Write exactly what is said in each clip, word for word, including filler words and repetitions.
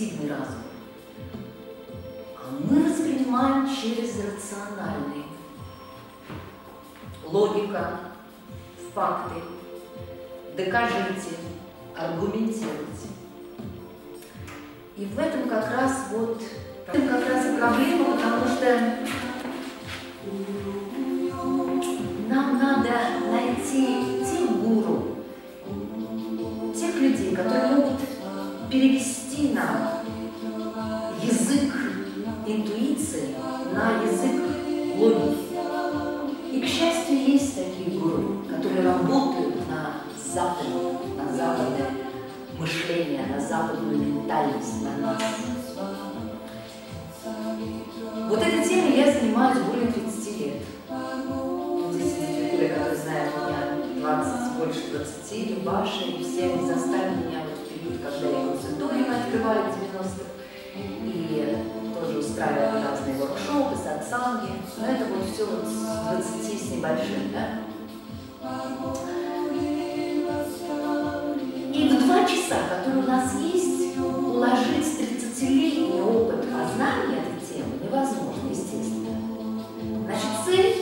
интуитивный разум, а мы воспринимаем через рациональный. Логика, факты, докажите, аргументируйте. И в этом как раз вот, в этом как раз и проблема, потому что нам надо найти тех гуру, тех людей, которые могут перевести нам язык интуиции на язык логики. И, к счастью, есть такие гуру, которые работают на Запад, на западное мышление, на западную ментальность, на нас. Вот этой темой я занимаюсь более тридцати лет. Здесь есть люди, которые знают меня двадцать, больше двадцати, Любаша, и все они застали меня вот в период, когда я консультование мы открывали в девяностых, и тоже устраивали разные воркшопы, сатсанги. Но это вот все вот с двадцати с небольшим, да? И в два часа, которые у нас есть, уложить тридцатилетний опыт познания этой темы невозможно, естественно. Значит, цель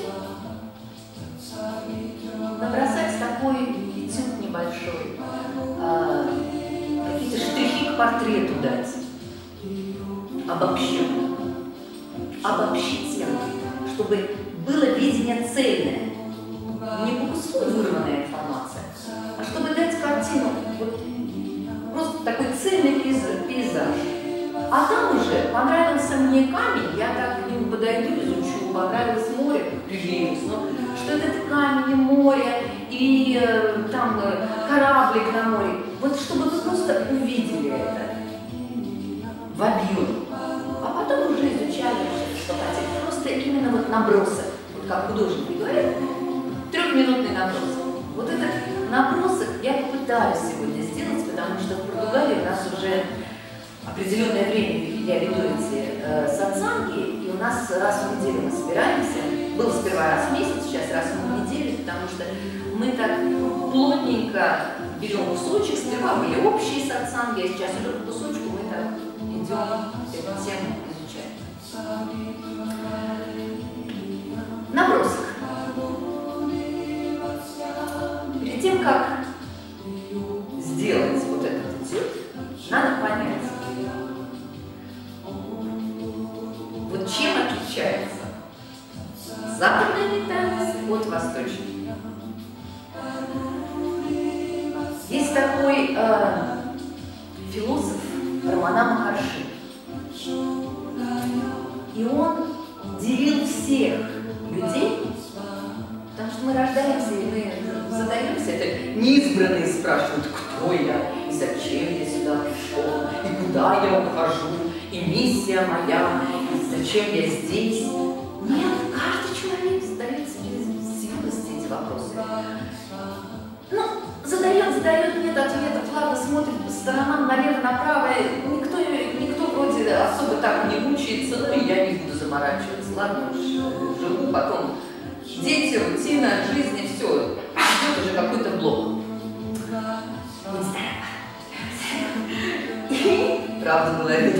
— набросать такой этюд небольшой, э, какие-то штрихи к портрету дать, обобщенно, обобщить тему, чтобы было видение цельное, не по куску вырванная информация, а чтобы дать картину, вот, просто такой цельный пейзаж. А там уже понравился мне камень, я так к нему подойду, изучу, понравилось море, приближусь, но что это камень и море, и э, там э, кораблик на море. Вот чтобы вы просто увидели это в объеме, а потом уже изучали, что хотели. Просто именно вот набросок, вот как художник говорит, трехминутный набросок. Вот этот набросок я попытаюсь сегодня сделать, потому что в Португалии у нас уже определенное время я веду эти э, сатсанги, и у нас раз в неделю мы собираемся. Было сперва раз в месяц, сейчас раз в неделю, потому что мы так плотненько берем кусочек. Сперва были общие сатсанги, а сейчас уже по кусочку мы так идем эту тему изучать. Набросок. Перед тем, как сделать вот этот этюд, надо понять, вот чем отличается западная ментальность от восточной. Есть такой э, философ Рамана Махарши, и он делил всех людей, потому что мы рождаемся, и мы задаемся, это неизбранные спрашивают, кто я, и зачем я сюда пришел, и куда я ухожу, и миссия моя, и зачем я здесь. Нет, каждый человек задает себе с юности эти вопросы. Ну, задает, задает, нет ответов, ладно, смотрит по сторонам, налево, направо, никто, никто вроде особо так не мучается, ну и я не буду заморачиваться, ладно, живу, потом дети, рутина, жизни, все, идет уже какой-то блок. Будь здорова. И правду говорит.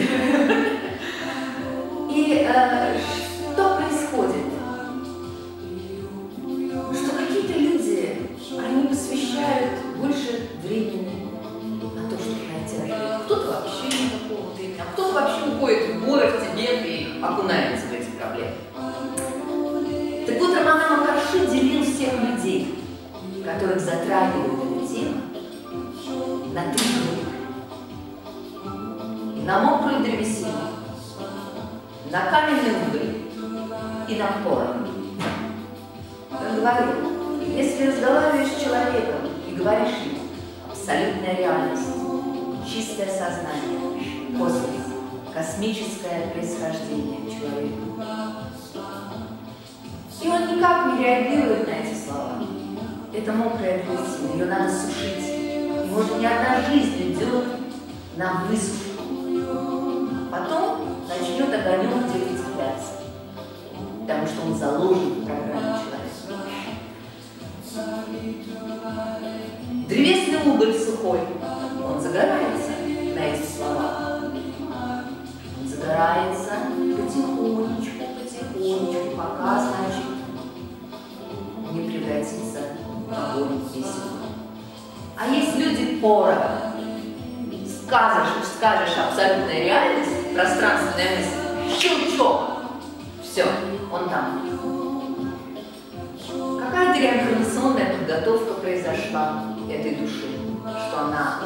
И э, что происходит? Что какие-то люди, они посвящают больше времени на то, чтобы найти ответ. Кто-то вообще никакого времени, а кто-то вообще уходит в горы, в Тибет и окунается в эти проблемы. Так вот, Рамана Махарши делил всех людей, которых затрагивает эта тема, на три группы. И на мокрую древесину, на каменный уголь и на порох. Он говорит, если разговариваешь с человеком и говоришь ему абсолютная реальность, чистое сознание, космос, космическое происхождение человека, и он никак не реагирует на эти слова. Это мокрая древесина, ее надо сушить. И может ни одна жизнь уйдет на высушку. Потом начнет огонек где-то цепляться, потому что он заложен в программе человека. Древесный уголь сухой, он загорается на эти слова. огонь весь мир. А есть люди пороха. Скажешь, скажешь абсолютная реальность, пространственная мысль, щелчок, все, он там. Какая-то реинкарнационная подготовка произошла этой души, что она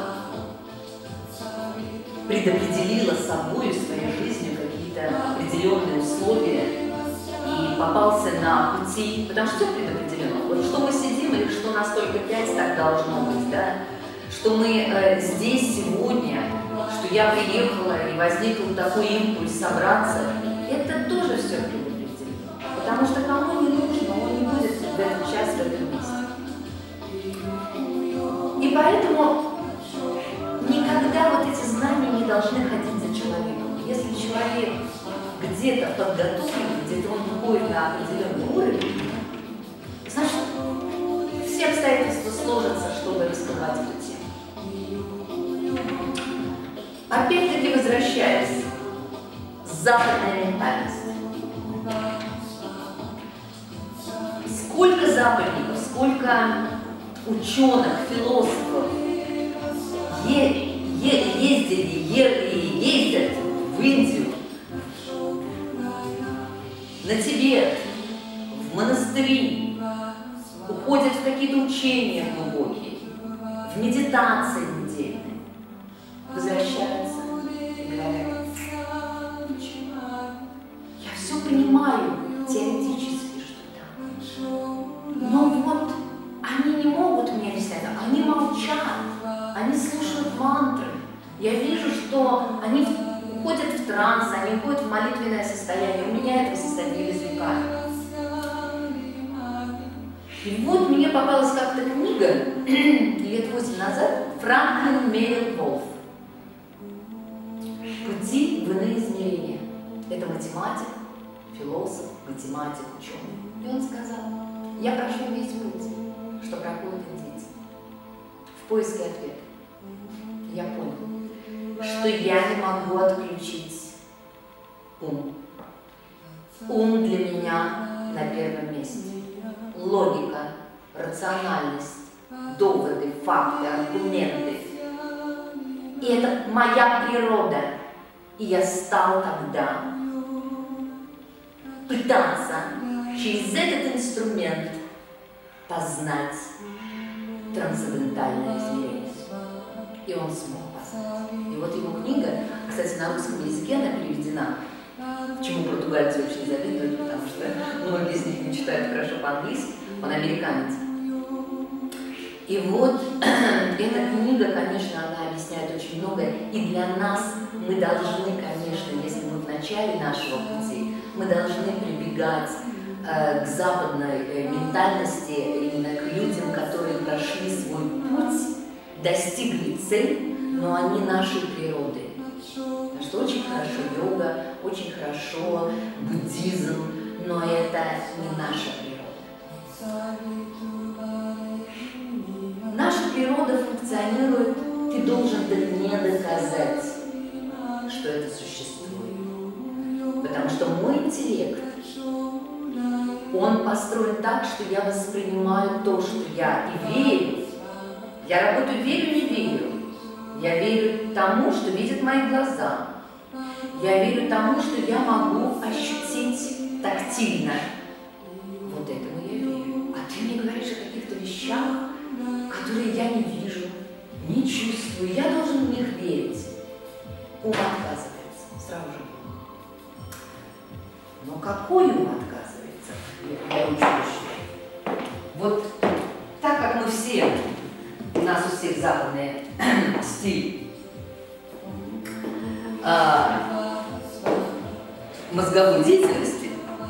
предопределила собой своей жизнью какие-то определенные условия и попался на пути, потому что все предопределено. Вот что мы сидим или что нас только пять, так должно быть, да? Что мы э, здесь сегодня, что я приехала и возникл такой импульс собраться, это тоже все предопределено. Потому что кому не нужно, он не будет в этот час в этом месте. И поэтому никогда вот эти знания не должны ходить за человеком. Если человек где-то подготовлен, где-то он выходит на определенный уровень, значит, все обстоятельства сложатся, чтобы раскрывать эту тему. Опять-таки возвращаясь, западная ментальность. Сколько западников, сколько ученых, философов е е ездили, ехали и ездят в Индию, на Тибет, в монастыри, уходят в какие-то учения глубокие, в медитации недельные, возвращаются и говорят: я все понимаю теоретически, что там, но вот они не могут мне объяснять, они молчат, они слушают мантры, я вижу, что они уходят в транс, они уходят в молитвенное состояние, у меня этого состояния не возникает. И вот мне попалась как-то книга лет восемь назад Франклин Мерил Волф «Пути в иные измерения». Это математик, философ, математик, ученый. И он сказал: я прошел весь путь, что проходят индийцы, в поиске ответа. Я понял, что я не могу отключить ум. Ум для меня на первом месте. Логика, рациональность, доводы, факты, аргументы. И это моя природа. И я стал тогда пытаться через этот инструмент познать трансцендентальное измерение. И он смог познать. И вот его книга, кстати, на русском языке она переведена, чему португальцы очень завидуют, потому что многие из них не читают хорошо по-английски, он американец. И вот эта книга, конечно, она объясняет очень многое, и для нас мы должны, конечно, если мы в начале нашего пути, мы должны прибегать э, к западной э, ментальности, именно к людям, которые прошли свой путь, достигли цели, но они нашей природы. Потому что очень хорошо йога, очень хорошо буддизм, но это не наша природа. Наша природа функционирует, ты должен не доказать, что это существует. Потому что мой интеллект, он построен так, что я воспринимаю то, что я и верю. Я работаю верю, не верю. Я верю тому, что видят мои глаза. Я верю тому, что я могу ощутить тактильно. Вот этому я верю. А ты мне говоришь о каких-то вещах, которые я не вижу, не чувствую. Я должен в них верить. Ум отказывается сразу же. Но какой ум отказывается? Я очень считаю. Вот так как мы все, у нас у всех западные стиль а, мозговой деятельности,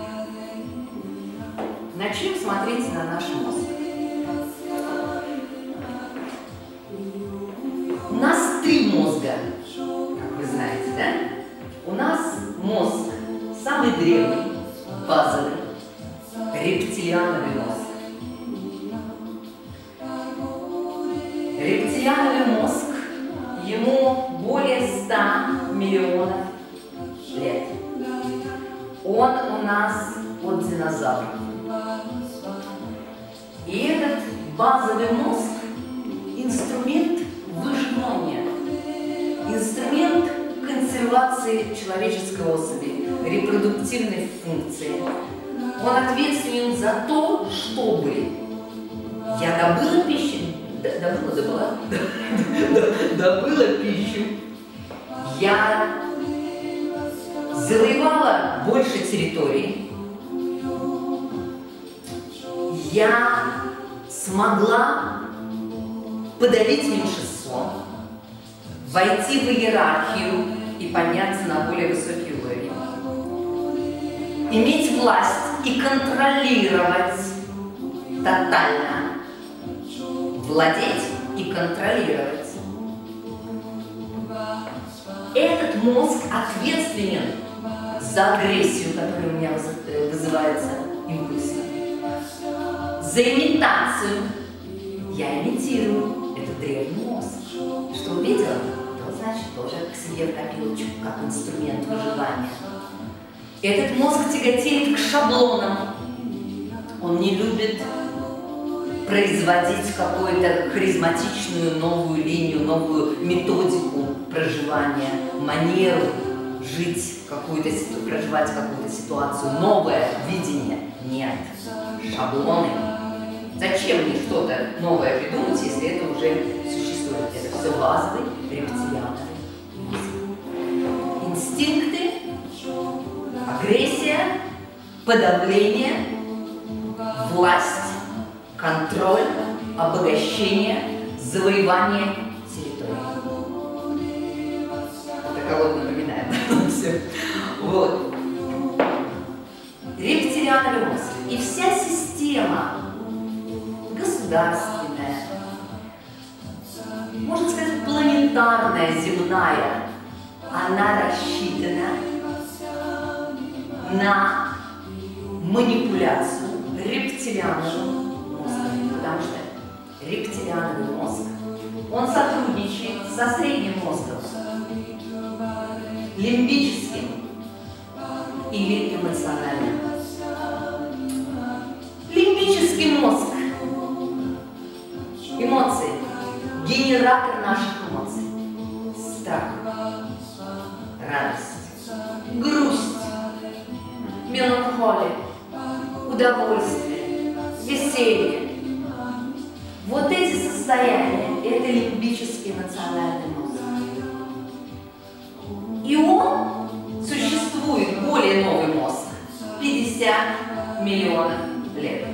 начнем смотреть на наш мозг. У нас три мозга, как вы знаете, да? У нас мозг самый древний, базовый, рептилиановый мозг. Рептилиановый мозг, ему более ста миллионов лет. Он у нас от динозавров. И этот базовый мозг – инструмент выживания, инструмент консервации человеческой особи, репродуктивной функции. Он ответственен за то, чтобы я добыла пищу, добыла, добыла, добыла пищу, я завоевала больше территорий, я смогла подавить меньшинство, войти в иерархию и подняться на более высокий уровень, иметь власть и контролировать тотально, владеть и контролировать. Этот мозг ответственен за агрессию, которая у меня вызывается импульсно, за имитацию. Я имитирую. Это древний мозг. Что увидела? То значит тоже к себе в копилочку, как инструмент выживания. Этот мозг тяготеет к шаблонам. Он не любит производить какую-то харизматичную новую линию, новую методику проживания, манеру жить, какую-то, проживать какую-то ситуацию, новое видение. Нет. Шаблоны. Зачем мне что-то новое придумать, если это уже существует? Это все базовый рептилиановый мозг. Инстинкты, агрессия, подавление, власть, контроль, обогащение, завоевание территории. Это кого-то напоминает. Все. Вот. Рептилиановый мозг. И вся система государственная, можно сказать, планетарная, земная, она рассчитана на манипуляцию рептилианового мозга, потому что рептилиановый мозг, он сотрудничает со средним мозгом, лимбическим или эмоциональным. Лимбический мозг, эмоции, генератор наших эмоций, страх, радость, грусть, меланхолия, удовольствие, веселье. Вот эти состояния – это лимбический эмоциональный мозг. И он существует, более новый мозг, пятьдесят миллионов лет.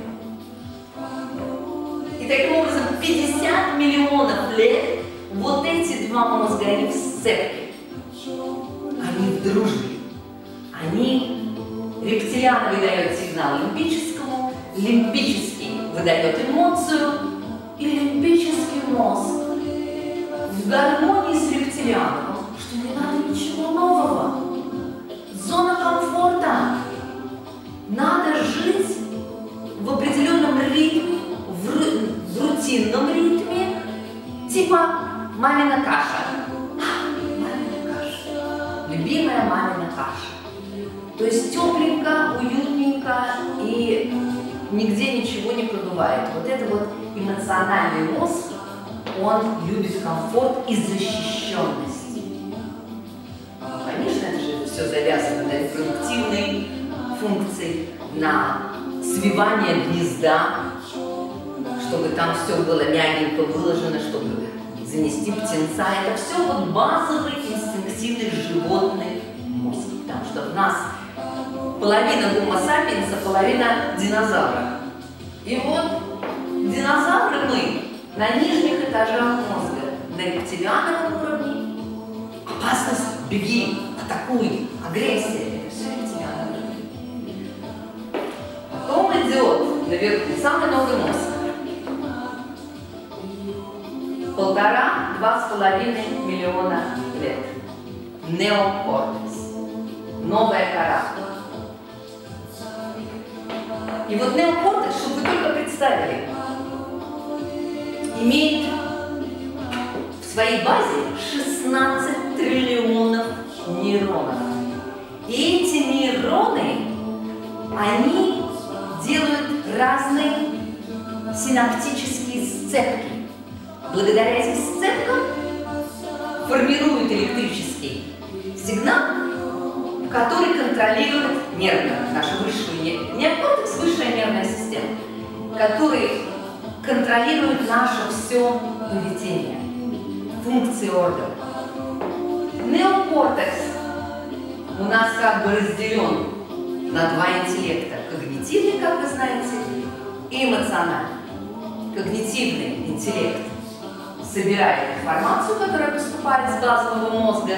И таким образом пятьдесят миллионов лет вот эти два мозга, они в сцепке, они в дружбе, они, рептилиановый дает сигнал лимбическому, лимбический выдает эмоцию, и лимбический мозг в гармонии с рептилиановым, что не надо ничего нового, зона комфорта, надо жить в определенном ритме, в, в рутинном ритме, типа мамина каша. Мамина каша. Любимая мамина каша. То есть тепленько, уютненько и нигде ничего не продувает. Вот это вот эмоциональный мозг, он любит комфорт и защищенность. Конечно, это же все завязано на репродуктивной функции, на свивание гнезда, чтобы там все было мягенько выложено, чтобы занести птенца. Это все вот базовый инстинктивный животный мозг, потому что в нас половина гомо сапиенса, половина динозавра. И вот динозавры мы на нижних этажах мозга, на рептилиановом уровне. Опасность, беги, атакуй, агрессия, это все рептилиановый. Потом идет наверху самый новый мозг. Полтора-два с половиной миллиона лет. Неокортекс. Новая кора. И вот неокортекс, чтобы вы только представили, имеет в своей базе шестнадцать триллионов нейронов. И эти нейроны, они делают разные синаптические сцепки. Благодаря этим сцепкам формируют электрический сигнал, который контролирует нервную, нашу высшую неокортекс, высшая нервная система, который контролирует наше все поведение, функции органов. Неокортекс у нас как бы разделен на два интеллекта. Когнитивный, как вы знаете, и эмоциональный. Когнитивный интеллект собирает информацию, которая поступает с базового мозга,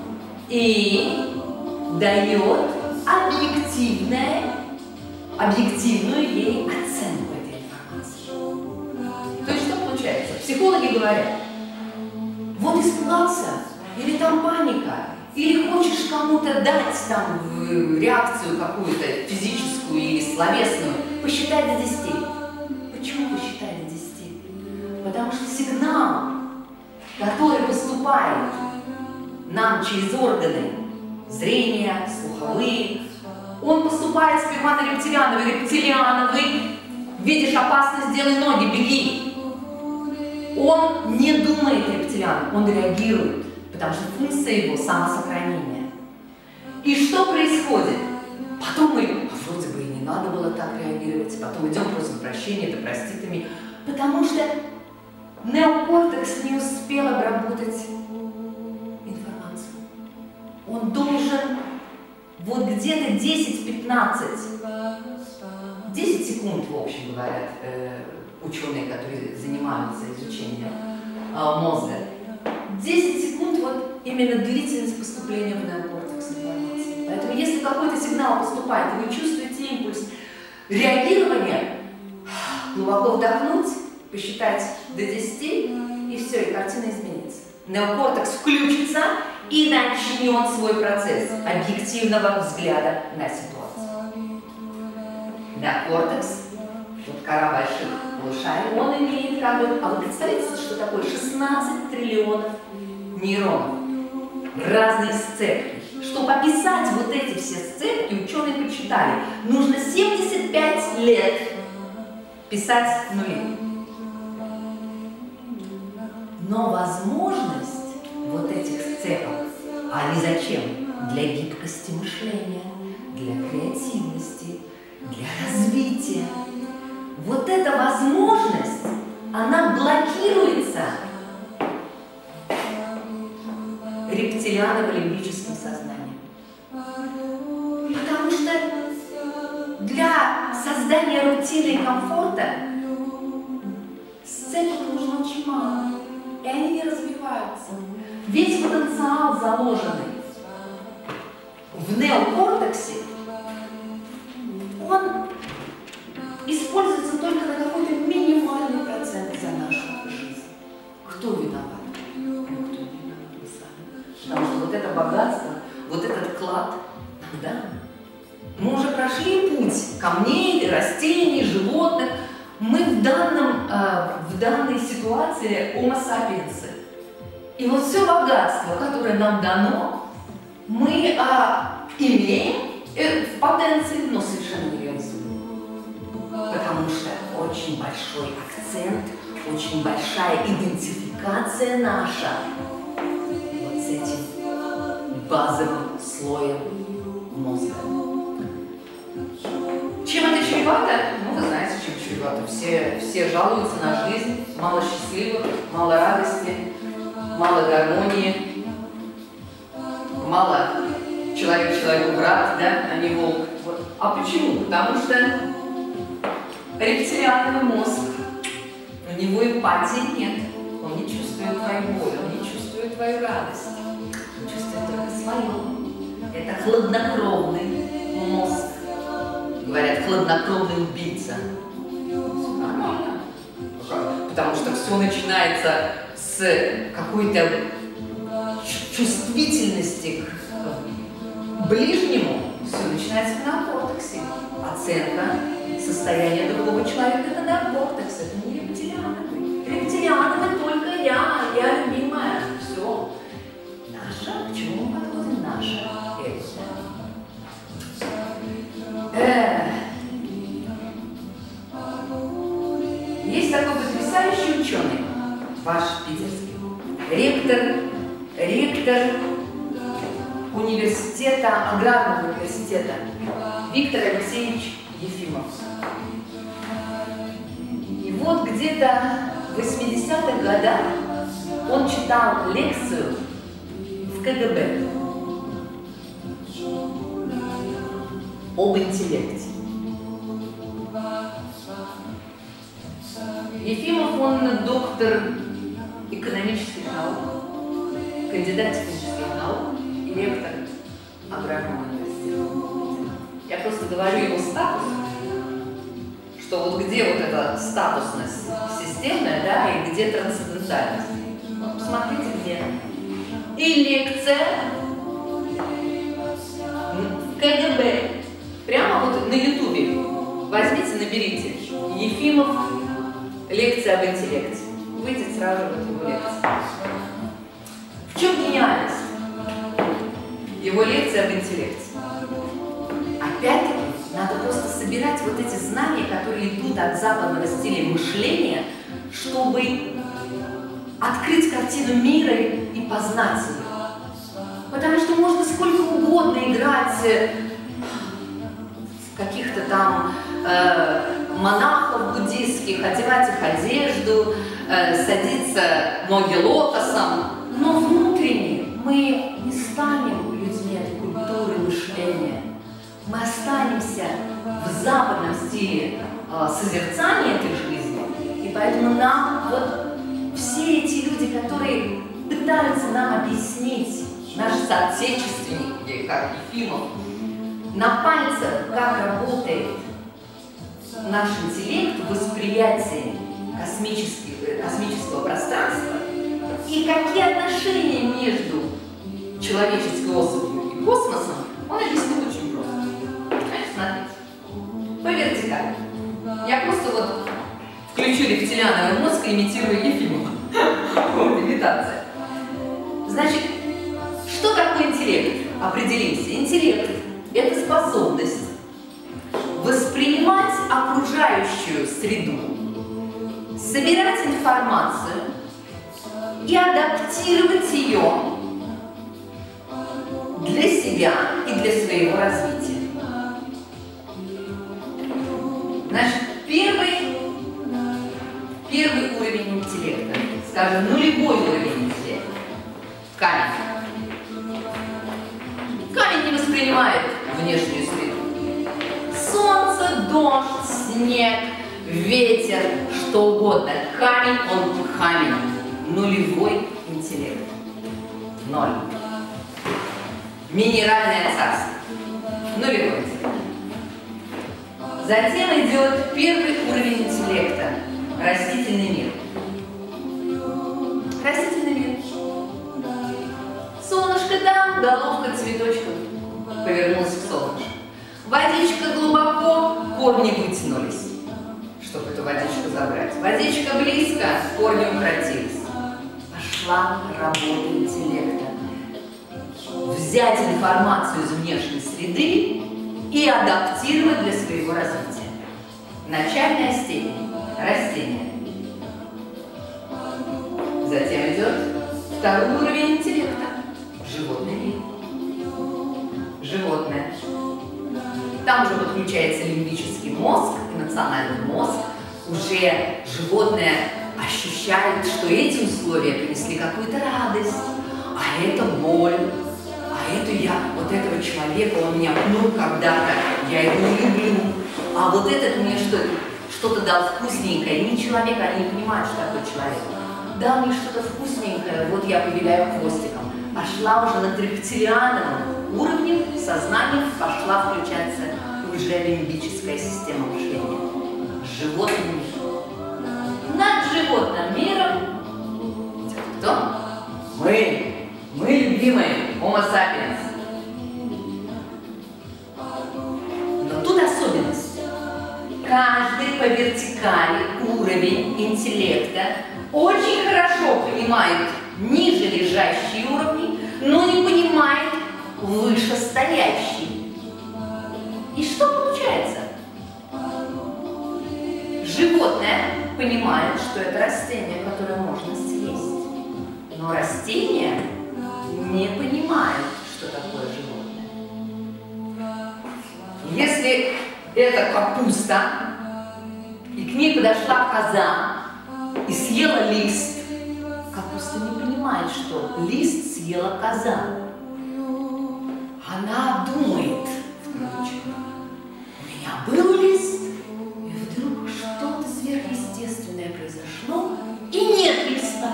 и дает объективное, объективную ей оценку этой информации. То есть что получается? Психологи говорят, вот испугался, или там паника, или хочешь кому-то дать там реакцию какую-то физическую или словесную, посчитай до десяти. Почему посчитай до десяти? Потому что сигнал, который поступает нам через органы зрения, слуховые, он поступает сперва на рептилиановый. Рептилиановый, видишь опасность, делай ноги, беги. Он не думает рептилиан, он реагирует, потому что функция его самосохранения. И что происходит? Потом мы, а вроде бы и не надо было так реагировать, потом идем, просим прощения, да простит ими, потому что неокортекс не успел обработать информацию. Он должен вот где-то десять-пятнадцать, десять секунд, в общем, говорят э, ученые, которые занимаются изучением э, мозга, десять секунд вот именно длительность поступления в неокортекс информации. Поэтому если какой-то сигнал поступает, и вы чувствуете импульс реагирования, глубоко вдохнуть, посчитать до десяти, и все, и картина изменится. Неокортекс включится и начнет свой процесс объективного взгляда на ситуацию. Неокортекс, вот кора больших полушарий, он имеет как бы, а вы представляете, что такое шестнадцать триллионов нейронов, разные сцепки. Чтобы описать вот эти все сцепки, ученые подсчитали, нужно семьдесят пять лет писать нули. Но возможность вот этих сцепок, а они зачем? Для гибкости мышления, для креативности, для развития. Вот эта возможность, она блокируется рептилианово-лимбическим сознанием. Потому что для создания рутины и комфорта сцепок нужно очень мало. И они не развиваются. Весь потенциал, заложенный в неокортексе, он используется только на какой-то минимальный процент за нашу жизнь. Кто виноват? Никто не виноват, мы сами. Потому что вот это богатство, вот этот клад нам дан. Мы уже прошли путь камней, растений, животных. Мы в, данном, э, в данной ситуации homo sapiens. И вот все богатство, которое нам дано, мы э, имеем э, в потенции, но совершенно не реализуем. Потому что очень большой акцент, очень большая идентификация наша вот с этим базовым слоем мозга. Чем это чревато? Ну, вы знаете, чем чревато. Все, все жалуются на жизнь, мало счастливых, мало радости, мало гармонии, мало человек человеку брат, да, а не волк. Вот. А почему? Потому что рептилиановый мозг, у него эмпатии нет, он не чувствует твою боль, он не чувствует твою радость, он чувствует только свое. Это хладнокровный мозг. Говорят, хладнокровный убийца. Нормально. Потому что все начинается с какой-то чувствительности к ближнему. Все начинается в неокортексе. Оценка состояния другого человека – это неокортекс, это не рептилиановый. Рептилиановый только я, я любимая. Все. Наша, к чему мы подходим? Наша эго. Есть такой потрясающий потрясающий ученый, ваш питерский, ректор, ректор университета, аграрного университета, Виктор Алексеевич Ефимов. И вот где-то в восьмидесятых годах он читал лекцию в ка гэ бэ об интеллекте. Ефимов, он доктор экономических наук, кандидат технических наук и ректор аграрного университета. Я просто говорю его статус, что вот где вот эта статусность системная, да, и где трансцендентальность. Вот посмотрите, где. И лекция в ка гэ бэ. Прямо вот на ютубе. Возьмите, наберите. Ефимов. Лекция об интеллекте. Выйдет сразу в эту лекцию. В чем гениальность? Его лекция об интеллекте. Опять-таки, надо просто собирать вот эти знания, которые идут от западного стиля мышления, чтобы открыть картину мира и познать ее. Потому что можно сколько угодно играть в каких-то там э, монахов буддийских, одевать их одежду, э, садиться ноги лотосом, но внутренне мы не станем людьми этой культуры мышления. Мы останемся в западном стиле э, созерцания этой жизни, и поэтому нам вот все эти люди, которые пытаются нам объяснить, наши соотечественники, как Ефимов, на пальцах, как работает наш интеллект в восприятии космического пространства и какие отношения между человеческой особью и космосом, он объяснил очень просто. Значит, смотрите, по вертикали. Я просто вот включу рептилиановый мозг и имитирую Ефимова. Вот, имитация. Значит, что такое интеллект? Определимся. Интеллект – это способность воспринимать окружающую среду, собирать информацию и адаптировать ее для себя и для своего развития. Значит, первый, первый уровень интеллекта, скажем, нулевой уровень интеллекта – камень. Камень не воспринимает внешнюю среду. Солнце, дождь, снег, ветер, что угодно. Камень, он камень. Нулевой интеллект. Ноль. Минеральное царство. Нулевой интеллект. Затем идет первый уровень интеллекта. Растительный мир. Растительный мир. Солнышко там, головка цветочков повернулась к солнышку. Водичка глубоко, корни вытянулись, чтобы эту водичку забрать. Водичка близко, корни укоротились. Пошла работа интеллекта. Взять информацию из внешней среды и адаптировать для своего развития. Начальная степень – растение. Затем идет второй уровень интеллекта – животный мир. Животное. Там уже подключается лимбический мозг, эмоциональный мозг. Уже животное ощущает, что эти условия принесли какую-то радость, а это боль, а это я, вот этого человека, он меня пнул когда-то, я его не люблю, а вот этот мне что-то что дал вкусненькое, не человек, они не понимают, что такое человек. Дал мне что-то вкусненькое, вот я повеляю хвостиком. Пошла уже над рептилиановым уровнем сознания, пошла включаться уже лимбическая система мышления. Животный мир. Над животным миром кто? Мы. Мы любимые Homo sapiens. Но тут особенность. Каждый по вертикали уровень интеллекта очень хорошо понимает ниже лежащие уровни, но не понимает вышестоящий. И что получается? Животное понимает, что это растение, которое можно съесть. Но растение не понимает, что такое животное. Если это капуста, и к ней подошла коза и съела лист, капуста не понимает, что лист съела коза. Она думает, в кавычках, у меня был лист, и вдруг что-то сверхъестественное произошло, и нет листа.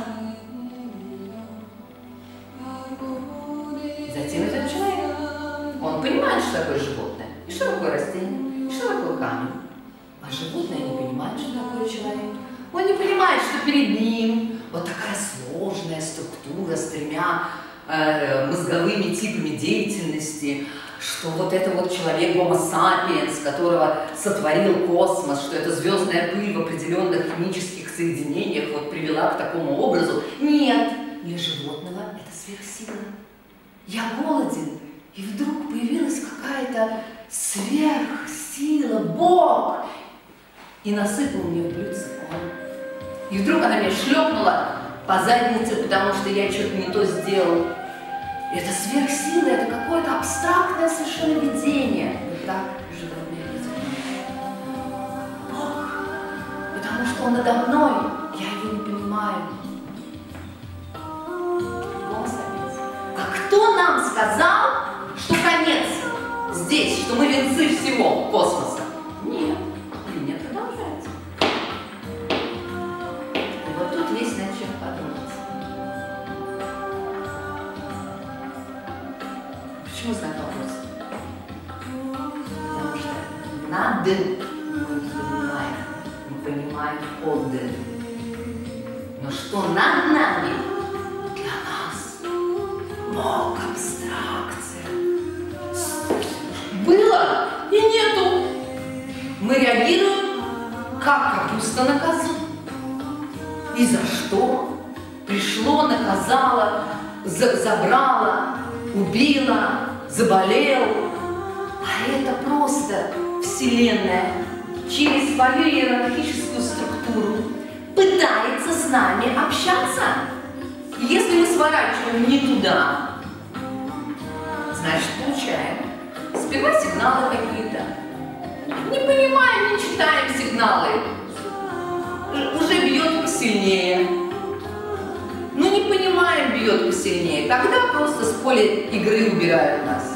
Затем этот человек, он понимает, что такое животное, и что такое растение, и что такое камень. А животное не понимает, что такое человек. Он не понимает, что перед ним вот такая сложная структура с тремя э, мозговыми типами деятельности, что вот это вот человек Homo sapiens, которого сотворил космос, что эта звездная пыль в определенных химических соединениях вот привела к такому образу. Нет, для животного это сверхсила. Я голоден, и вдруг появилась какая-то сверхсила, Бог, и насыпал мне в блюдце корм. И вдруг она меня шлепнула по заднице, потому что я что-то не то сделал. Это сверхсила, это какое-то абстрактное совершенно видение. Вот так животное видит. Бог, потому что он надо мной, я его не понимаю. А кто нам сказал, что конец здесь, что мы венцы всего космоса? Нет. Линия продолжается. И вот тут есть над чем подумать. Почему знак вопроса? Потому что над мы не понимаем, мы понимаем под. Но что над нами, для нас Бог абстракция. Было и нету. Мы реагируем, как капуста на козу. И за что? Пришло, наказало, за забрало, убило, заболел. А это просто Вселенная через свою иерархическую структуру пытается с нами общаться. И если мы сворачиваем не туда, значит получаем сперва сигналы какие-то. Не понимаем, не читаем сигналы. Уже бьет посильнее. Ну не понимаем, бьет посильнее. Тогда просто с поля игры убирают нас.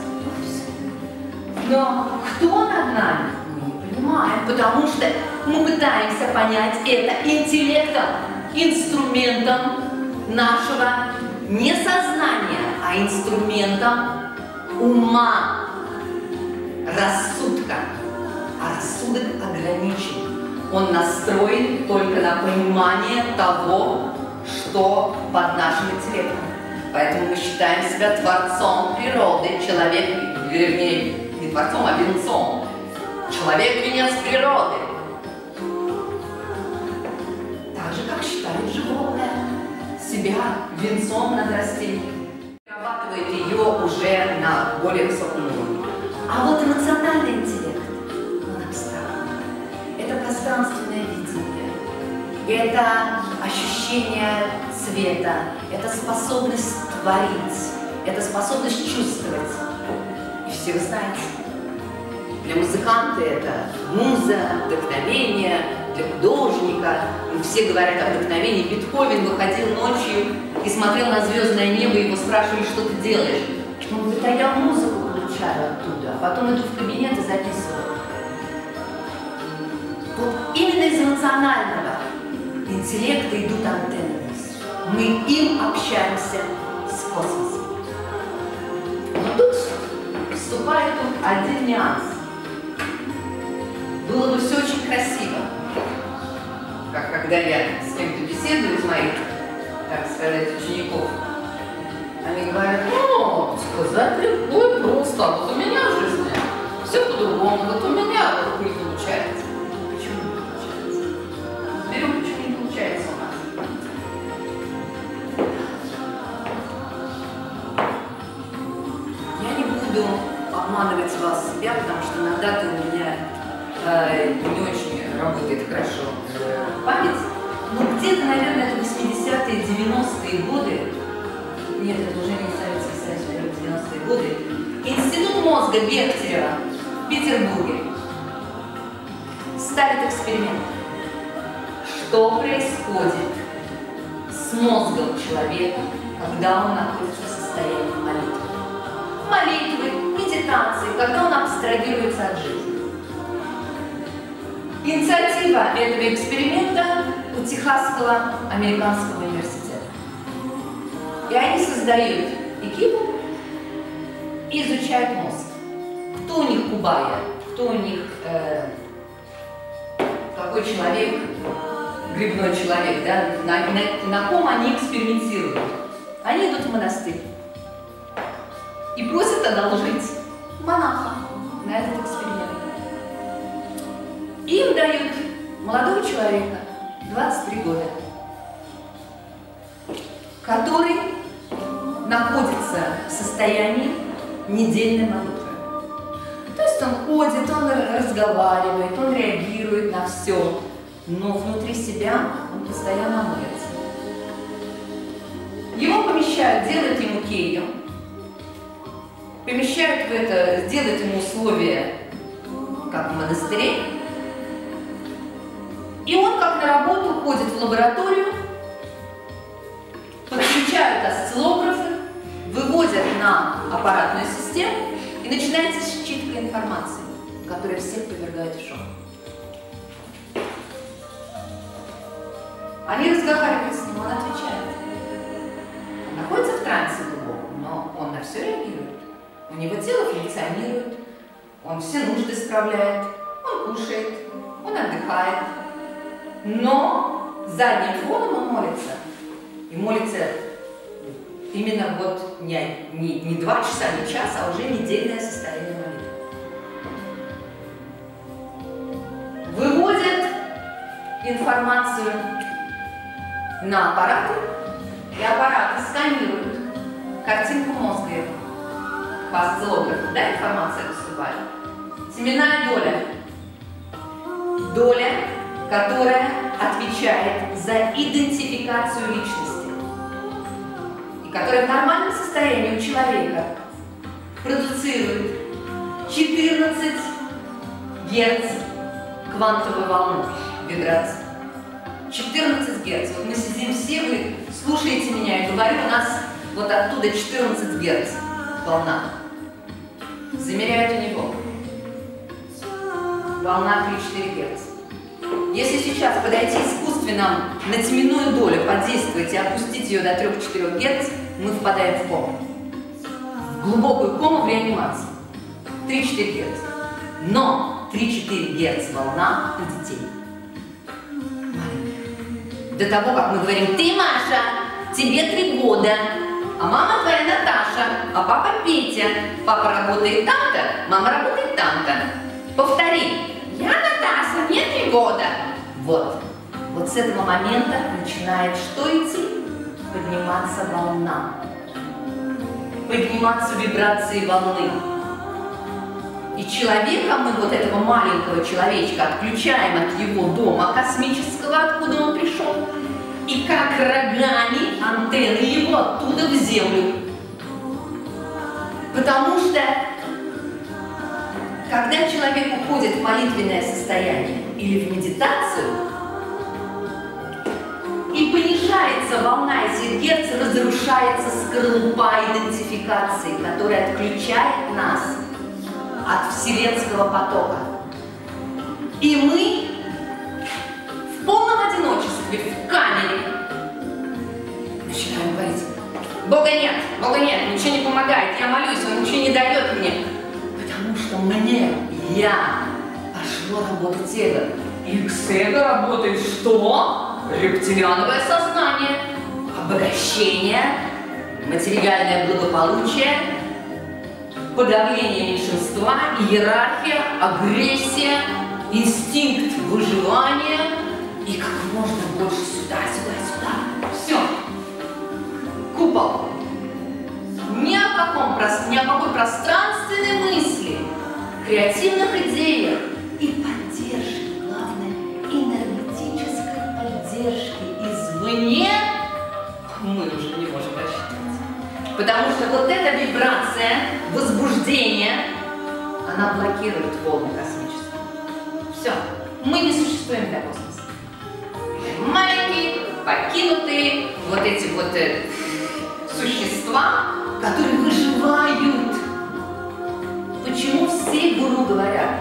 Но кто над нами? Мы не понимаем, потому что мы пытаемся понять это интеллектом, инструментом нашего не сознания, а инструментом ума, рассудка. А рассудок ограничен. Он настроен только на понимание того, что под нашим интеллектом. Поэтому мы считаем себя творцом природы. Человек, вернее, не творцом, а венцом. Человек – венец природы. Так же, как считает животное себя венцом над растением. Перерабатывает ее уже на более высоком уровне. А вот эмоциональный интеллект, он абстрактный. Это пространственное видение, это ощущение цвета, это способность творить, это способность чувствовать. И все вы знаете, для музыканта это муза, вдохновение, для художника. Все говорят о вдохновении. Бетховен выходил ночью и смотрел на звездное небо, и его спрашивали, что ты делаешь. Он говорит, а я музыку получаю оттуда, а потом иду в кабинет и записываю. Вот именно из эмоционального интеллекта идут антенны. Мы им общаемся с космосом. Но тут вступает тут один нюанс. Было бы все очень красиво, как когда я с кем-то беседую из моих, так сказать, учеников. Они говорят, ну, сказать легко и просто, а вот у меня в жизни все по-другому, вот у меня вот не получается. Почему не получается? Берем, почему не получается у нас. Я не буду обманывать вас, себя, потому что иногда ты у меня э, не очень работает хорошо э, память. восьмидесятые, девяностые годы, нет, это уже не Советский Союз, это девяностые годы, Институт мозга Бехтерева в Петербурге ставит эксперимент, что происходит с мозгом человека, когда он находится в состоянии молитвы. Молитвы, медитации, когда он абстрагируется от жизни. Инициатива этого эксперимента у Техасского американского университета. И они создают экипу и изучают мозг. Кто у них кубая, кто у них, э, какой человек, грибной человек, да, на, на, на ком они экспериментируют. Они идут в монастырь и просят одолжить монаха на этот эксперимент. Им дают молодого человека, двадцать три года, который находится в состоянии недельной молитвы. То есть он ходит, он разговаривает, он реагирует на все, но внутри себя он постоянно молится. Его помещают, делают ему келью, помещают в это, сделают ему условия, как в монастыре, и он как на работу ходит в лабораторию, подключают осциллографы, выводят на аппаратную систему, и начинается считка информации, которая всех повергает в шок. Они разговаривают с ним, он отвечает. Он находится в трансе глубоком, но он на все реагирует. У него тело функционирует, он все нужды справляет, он кушает, он отдыхает. Но задним фоном он молится. И молится именно вот не, не, не два часа, не час, а уже недельное состояние молитвы. Выводят информацию на аппараты, и аппараты сканируют картинку мозга его. По осциллографу, да, информация поступает. Семенная доля. Доля, которая отвечает за идентификацию личности. И которая в нормальном состоянии у человека продуцирует четырнадцать герц квантовой волны вибрации. четырнадцать герц. Вот мы сидим все, вы слушаете меня и говорю, у нас вот оттуда четырнадцать герц волна. Замеряют у него. Волна три-четыре герца. Если сейчас подойти искусственно на теменную долю, подействовать и опустить ее до трёх-четырёх герц, мы впадаем в кому. В глубокую кому в реанимации. три-четыре герц. Но три-четыре герц волна у детей. До того, как мы говорим, ты, Маша, тебе три года, а мама твоя Наташа, а папа Петя. Папа работает там-то, мама работает там-то. Повтори. Я Наташа, мне три года. Вот. Вот с этого момента начинает что идти? Подниматься волна. Подниматься вибрации волны. И человека, мы вот этого маленького человечка отключаем от его дома космического, откуда он пришел, и как рогами антенны его оттуда в землю. Потому что, когда человек уходит в молитвенное состояние или в медитацию, и понижается волна этих герц, разрушается скорлупа идентификации, которая отключает нас от вселенского потока. И мы в полном одиночестве, в камере начинаем говорить: Бога нет, Бога нет, ничего не помогает, я молюсь, Он ничего не дает мне. Потому что мне, я, пошло работать эго. И с эго работает что? Рептилиановое сознание, обогащение, материальное благополучие, подавление меньшинства, иерархия, агрессия, инстинкт выживания и как можно больше сюда, сюда, сюда. Все. Купол. Ни о каком, ни о какой пространственной мысли, креативных идеях и поддержке, главное, энергетической поддержки извне Потому что вот эта вибрация, возбуждение, она блокирует волны космические. Все, мы не существуем для космоса. Мы маленькие, покинутые, вот эти вот э, существа, которые выживают. Почему все гуру говорят: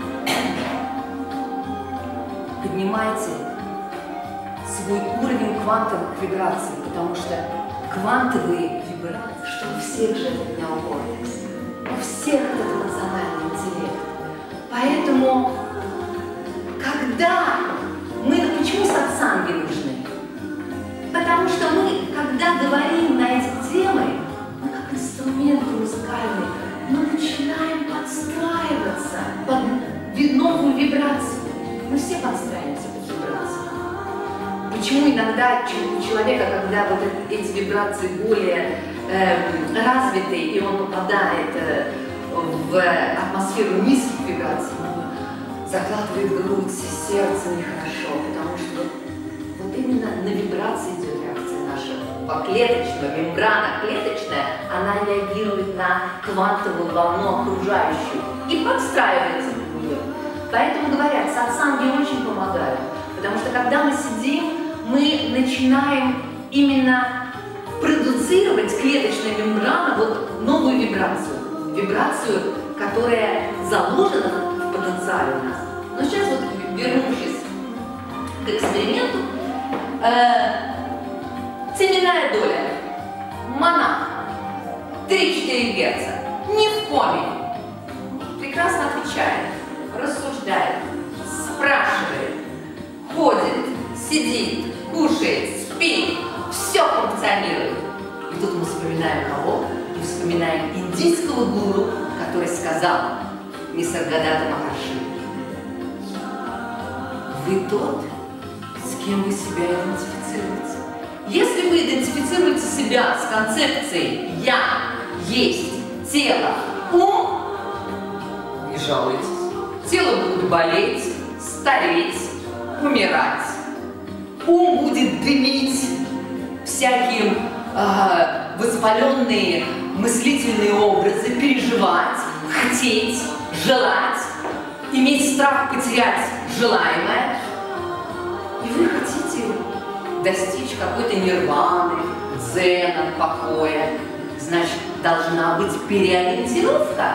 поднимайте свой уровень квантовых вибраций, потому что квантовые вибрации, что у всех же это неокортекс, у всех это эмоциональный интеллект. Поэтому, когда мы, почему сатсанги нужны? Потому что мы, когда говорим на эти темы, мы как инструменты музыкальные, мы начинаем подстраиваться под новую вибрацию. Мы все подстраиваемся под вибрацию. Почему иногда у человека, когда вот эти вибрации более э, развиты, и он попадает э, в атмосферу низких вибраций, закладывает грудь, сердце нехорошо, потому что вот именно на вибрации идет реакция наша клеточная, мембрана клеточная, она реагирует на квантовую волну окружающую и подстраивается под нее. Поэтому говорят, сатсанги очень помогают, потому что когда мы сидим, мы начинаем именно продуцировать клеточная мембрана вот новую вибрацию, вибрацию, которая заложена в потенциале у нас. Но сейчас вот, вернувшись к эксперименту, э, теменная доля, монах, три-четыре герца, не в коме, прекрасно отвечает, рассуждает, спрашивает, ходит, сидит, кушает, спит, все функционирует. И тут мы вспоминаем кого? Мы вспоминаем индийского гуру, который сказал Нисаргадата Махарши: вы тот, с кем вы себя идентифицируете. Если вы идентифицируете себя с концепцией «я есть тело, ум», не жалуйтесь. Тело будет болеть, стареть, умирать. Ум будет дымить всякие э, воспаленные мыслительные образы, переживать, хотеть, желать, иметь страх потерять желаемое. И вы хотите достичь какой-то нирваны, дзена, покоя. Значит, должна быть переориентировка.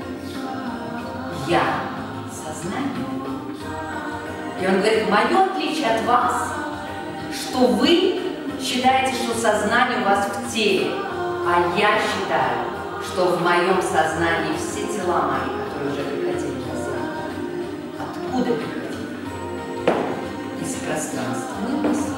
Я – сознание. И он говорит: мое отличие от вас, что вы считаете, что сознание у вас в теле, а я считаю, что в моем сознании все тела мои, которые уже приходили на землю. Откуда приходили? Из пространственной мысли.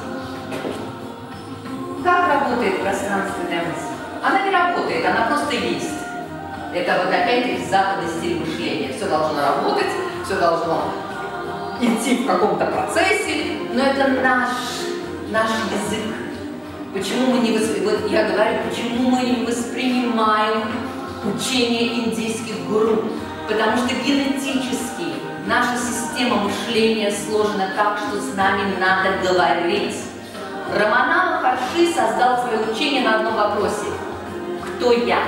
Как работает пространственная мысль? Она не работает, она просто есть. Это вот опять-таки западный стиль мышления. Все должно работать, все должно идти в каком-то процессе, но это наш, наш язык. Почему мы не воспринимаем, вот я говорю, почему мы не воспринимаем учение индийских гуру? Потому что генетически наша система мышления сложена так, что с нами надо говорить. Рамана Махарши создал свое учение на одном вопросе: кто я?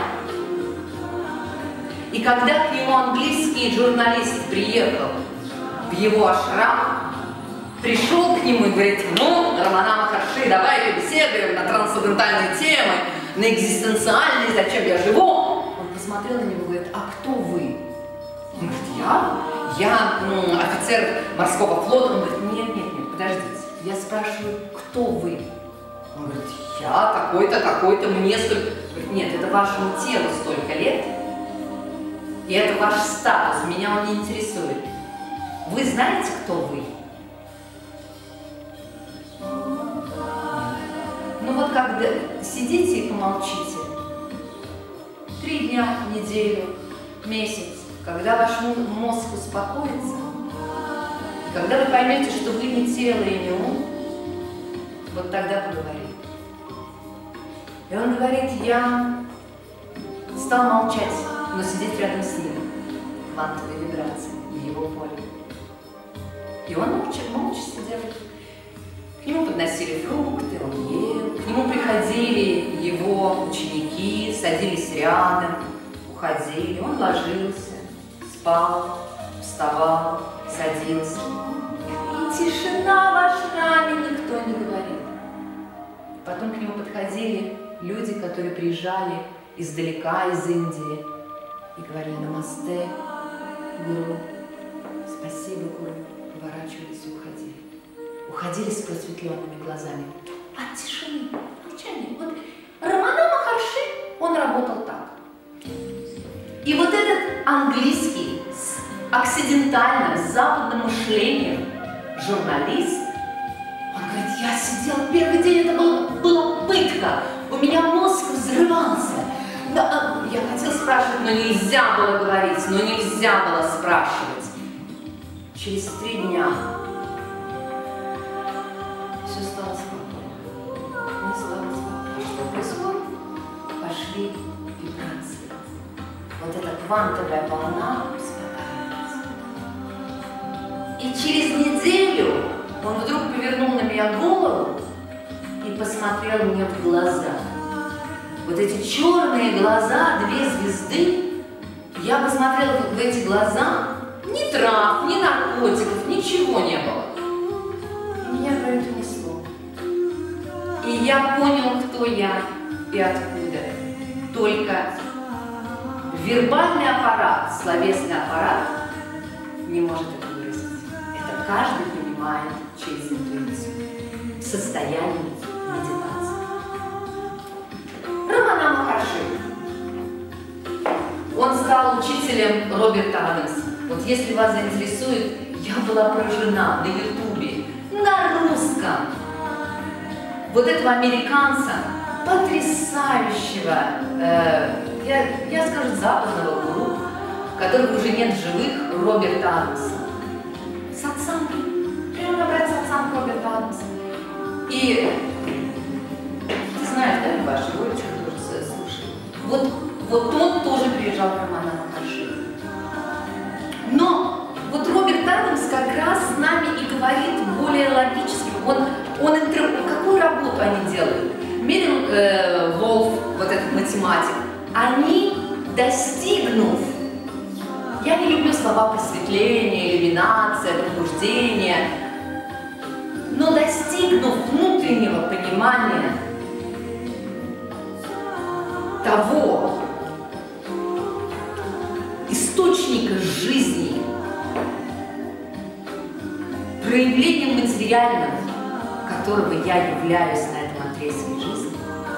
И когда к нему английский журналист приехал в его ашрам, пришел к нему и говорит: ну, Рамана Махарши, давай побеседуем на трансцендентальные темы, на экзистенциальные, зачем я живу. Он посмотрел на него и говорит: а кто вы? Он говорит: я? Я ну, офицер морского флота. Он говорит: нет, нет, нет, подождите, я спрашиваю, кто вы? Он говорит: я такой-то, такой-то, мне столько. Он говорит: нет, это вашему телу столько лет, и это ваш статус, меня он не интересует. Вы знаете, кто вы? Ну вот когда сидите и помолчите, три дня, неделю, месяц, когда ваш мозг успокоится, когда вы поймете, что вы не тело и не ум, вот тогда поговорим. И он говорит: я стал молчать, но сидеть рядом с ним, квантовые вибрации в его поле. И он молча, молча сидел. К нему подносили фрукты, он ел. К нему приходили его ученики, старики садились рядом, уходили, он ложился, спал, вставал, садился. И тишина в ашраме, никто не говорил. Потом к нему подходили люди, которые приезжали издалека, из Индии, и говорили: намасте, гуру, спасибо, гуру, поворачивались и уходили. Уходили с просветленными глазами. От тишины, молчания. Вот Рамана Махарши, он работал так. И вот этот английский с оксидентальным, с западным мышлением журналист, он говорит: я сидел первый день, это было, была пытка, у меня мозг взрывался. Да, я хотел спрашивать, но нельзя было говорить, но нельзя было спрашивать. Через три дня все стало спокойно. Не стало спокойно. Что происходит? Пошли вибрации. Вот эта квантовая волна успокаивается. И через неделю он вдруг повернул на меня голову и посмотрел мне в глаза. Вот эти черные глаза, две звезды, я посмотрела в эти глаза, ни трав, ни наркотиков, ничего не было. И меня про это несло. И я понял, кто я и откуда. Только вербальный аппарат, словесный аппарат не может это выразить. Это каждый понимает через интуицию, в состоянии медитации. Рамана Махарши. Он стал учителем Роберта Адамса. Вот если вас заинтересует, я была поражена на ютубе, на русском. Вот этого американца, потрясающего, э, я, я скажу, западного гуру, которого уже нет в живых, Роберта Адамса. Сатсанги. Прямо набрать сатсанг Роберта Адамса. И ты знаешь, да, Любаша, его очень тоже слушай. Вот, вот он тоже приезжал к Рамана Махарши. Но вот Роберт Адамс как раз с нами и говорит более логически. Он, он интер... Какую работу они делают? Мерил э, Волф, вот этот математик, они, достигнув, я не люблю слова просветление, иллюминация, пробуждение, но достигнув внутреннего понимания того источника жизни, проявлением материального, которого я являюсь на этом отрезке жизни,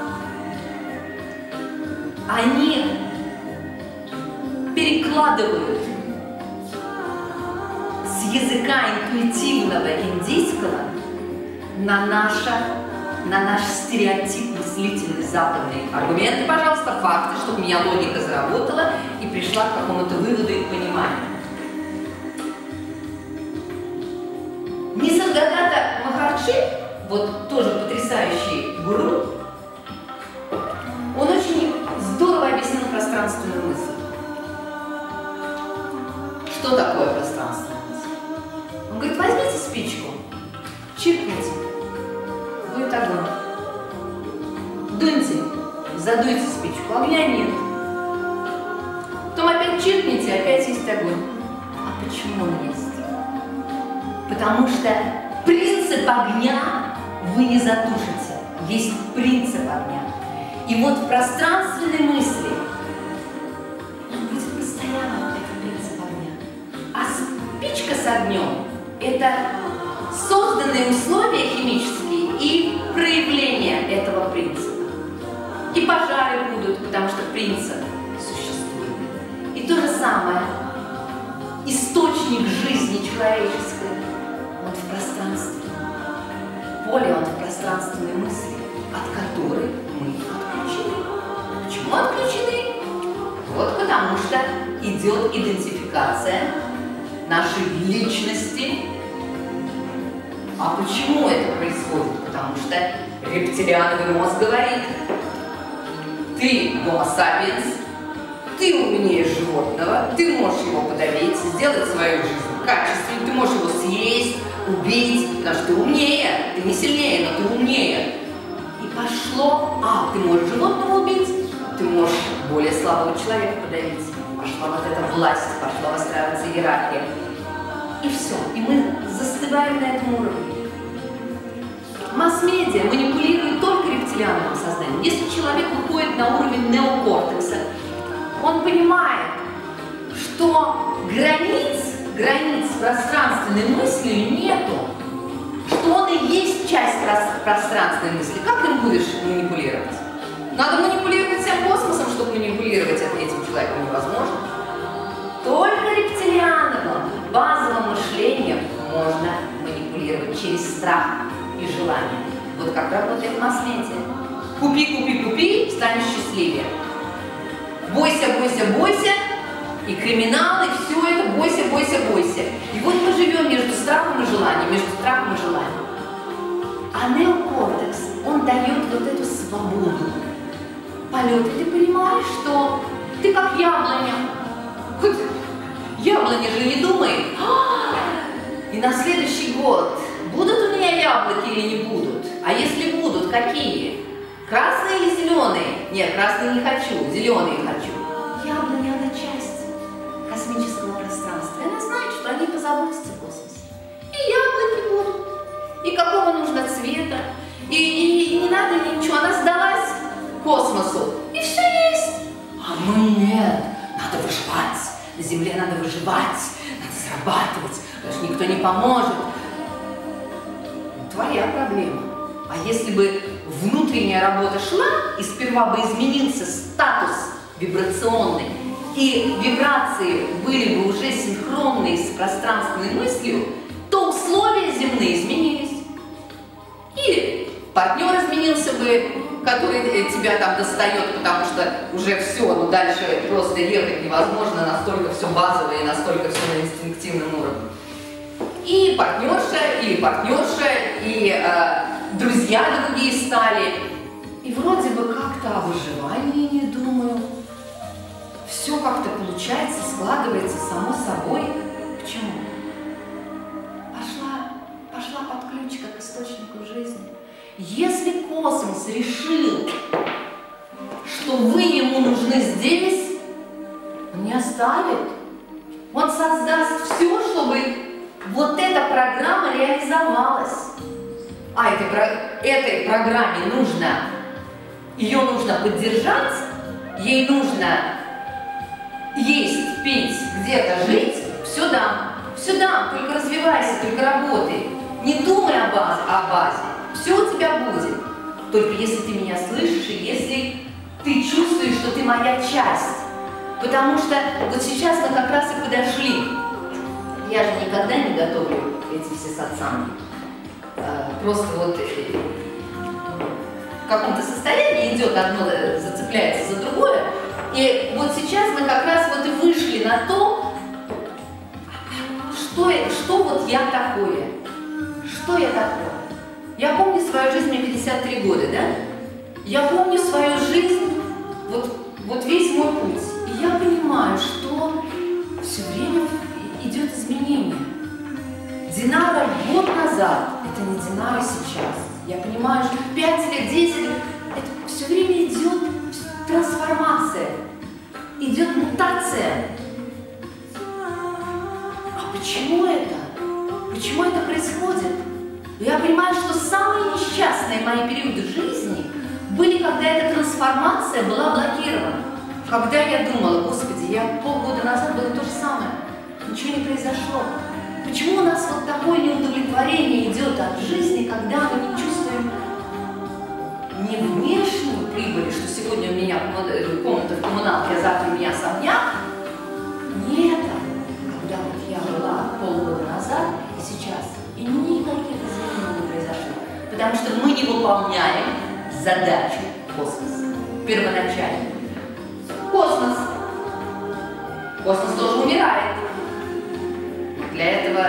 они перекладывают с языка интуитивного индийского на, наше, на наш стереотип мыслительный западный. Аргументы, пожалуйста, факты, чтобы у меня логика заработала и пришла к какому-то выводу и пониманию. Нисаргадата Махарши, вот тоже потрясающий гуру, он очень здорово объяснил пространственную мысль. Что такое пространственная мысль? Он говорит: возьмите спичку, чиркните, будет огонь. Дуньте, задуйте спичку, огня нет. Потом опять чиркните, опять есть огонь. А почему он есть? Потому что принцип огня вы не затушите. Есть принцип огня. И вот в пространственной мысли он будет постоянно, этот принцип огня. А спичка с огнем – это созданные условия химические и проявление этого принципа. И пожары будут, потому что принцип существует. И то же самое. Источник жизни человеческой, он в пространстве. Поле, он в пространственной мысли, от которой мы отключены. Почему отключены? Вот потому что идет идентификация нашей личности. А почему это происходит? Потому что рептилиановый мозг говорит: ты Homo sapiens, ты умнее животного, ты можешь его подавить, сделать свою жизнь качественной, ты можешь его съесть, убить, потому что ты умнее, ты не сильнее, но ты умнее. И пошло: а, ты можешь животного убить, ты ты можешь более слабого человека подавить. Пошла вот эта власть, пошла выстраиваться иерархия. И все. И мы застываем на этом уровне. Масс-медиа манипулирует только рептилиановым сознанием. Если человек выходит на уровень неокортекса, он понимает, что границ, границ пространственной мысли нету, что он и есть часть пространственной мысли. Как им будешь манипулировать? Надо манипулировать всем космосом, чтобы манипулировать этим человеком невозможно. Только рептилиановым, базовым мышлением можно манипулировать через страх и желание. Вот как работает масс-медиа. Купи, купи, купи, станешь счастливее. Бойся, бойся, бойся, и криминал, и все это, бойся, бойся, бойся. И вот мы живем между страхом и желанием, между страхом и желанием. А неокортекс, он дает вот эту свободу. Полет, и ты понимаешь, что ты как яблоня. Хоть яблоня же не думает. И на следующий год будут у меня яблоки или не будут? А если будут, какие? Красные или зеленые? Нет, красные не хочу, зеленые хочу. Яблоня – она часть космического пространства. И она знает, что они позаботятся в космосе. И яблоки будут. И какого нужно цвета. И, и, и не надо ничего. Она сдалась космосу. И все есть. А мы нет. Надо выживать. На Земле надо выживать. Надо зарабатывать. Потому что никто не поможет. Твоя проблема. А если бы внутренняя работа шла, и сперва бы изменился статус вибрационный, и вибрации были бы уже синхронные с пространственной мыслью, то условия земные изменились. Или партнер изменился бы, который тебя там достает, потому что уже все, ну дальше просто ехать невозможно, настолько все базовое и настолько все на инстинктивном уровне. И партнерша, или партнерша, и э, друзья другие стали. И вроде бы как-то о выживании не думаю. Все как-то получается, складывается само собой. Почему? Пошла, пошла под ключ как источнику жизни. Если космос решил, что вы ему нужны здесь, он не оставит. Он создаст все, чтобы вот эта программа реализовалась. А этой, этой программе нужно, ее нужно поддержать, ей нужно есть, пить, где-то жить, все дам, все дам, только развивайся, только работай. Не думай о базе, о базе, все у тебя будет. Только если ты меня слышишь, и если ты чувствуешь, что ты моя часть. Потому что вот сейчас мы как раз и подошли. Я же никогда не готовлю эти все сатсанги. Просто вот в каком-то состоянии идет одно, зацепляется за другое. И вот сейчас мы как раз вот и вышли на то, что, что вот я такое. Что я такое? Я помню свою жизнь, мне пятьдесят три года, да? Я помню свою жизнь, вот, вот весь мой путь. И я понимаю, что все время идет изменение. Динара год назад, это не Динара сейчас. Я понимаю, что пять лет, десять лет, это все время идет трансформация, идет мутация. А почему это? Почему это происходит? Я понимаю, что самые несчастные мои периоды жизни были, когда эта трансформация была блокирована. Когда я думала, Господи, я полгода назад было то же самое, ничего не произошло. Почему у нас вот такое неудовлетворение идет от жизни, когда мы не чувствуем не внешнюю прибыль, что сегодня у меня комната в коммуналке, а завтра у меня особняк? Не это, когда вот я была полгода назад и сейчас, и никаких изменений не произошло. Потому что мы не выполняем задачу космоса, первоначально. Космос. Космос тоже умирает. Для этого